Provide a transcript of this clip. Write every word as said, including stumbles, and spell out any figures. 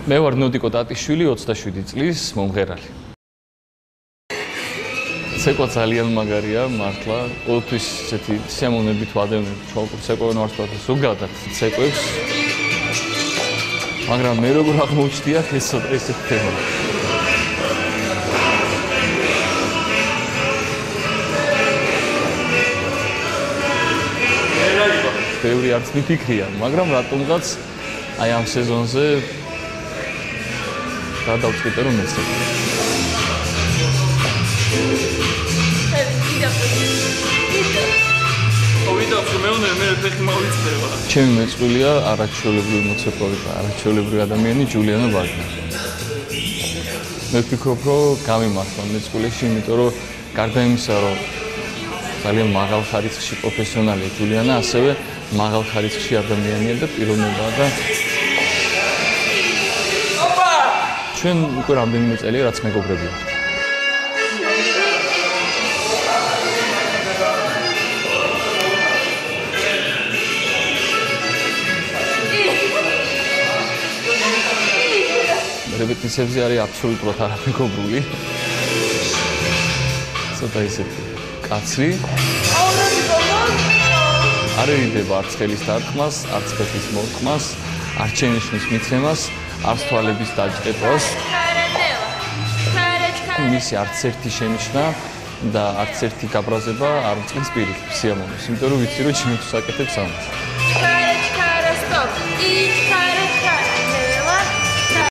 მე ვარ ნოდიკო ტატიშვილი, ოცდაშვიდი წლის მომღერალი. ცეკვა ძალიან მაგარია, მართლა. ყოველთვის ესეთი სიამოვნებით ვადევნებ ჩვენ ცეკვენ ვარსკვლავსა ზოგადად ცეკვებს. მაგრამ მე როგორ აღმოჩნდია ეს ცოტა ესეთი თემა. ბევრი არც მიფიქრია, მაგრამ რატომღაც აი ამ სეზონზე გადავწყვიტე რომ მეცეკვე. ჩემი მეწყვილია არაჩვეულებრივი მოცეკვავი და არაჩვეულებრივი ადამიანი ჯულიანა ვაგნერი. მე ვფიქრობ, რომ გამიმართლა მეწყვილეში, იმიტომ რომ გარდა იმისა, რომ ძალიან მაღალ ხარისხში პროფესიონალია ჯულიანა, ასევე მაღალ ხარისხში ადამიანია და პიროვნებაა და ჩვენ უკვე რამდენიმე წელია რაც მეგობრები ვართ. რეპეტიციებზე არის აბსოლუტურად არამეგობრული. ცოტა ისეთი კაცრი. არ ერიდება არც ხელის დარტყმას, არც ფეხის მორტყმას, არც შენიშვნის მიცემას, არც თვალების დაჭრებას. მისი არც ერთი შენიშვნა და არც ერთი გაბრაზება არ მწყლის პირიქით სიამოვნებას, იმიტომ რომ ვიცი რომ ჩემთვის აკეთებს ამას.